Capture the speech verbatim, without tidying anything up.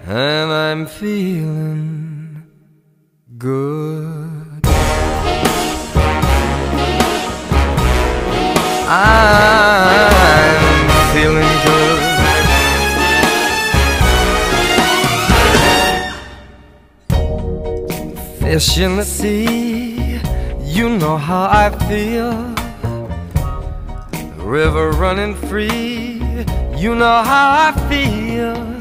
and I'm feeling good. I'm feeling good. Fish in the sea, you know how I feel. River running free, you know how I feel.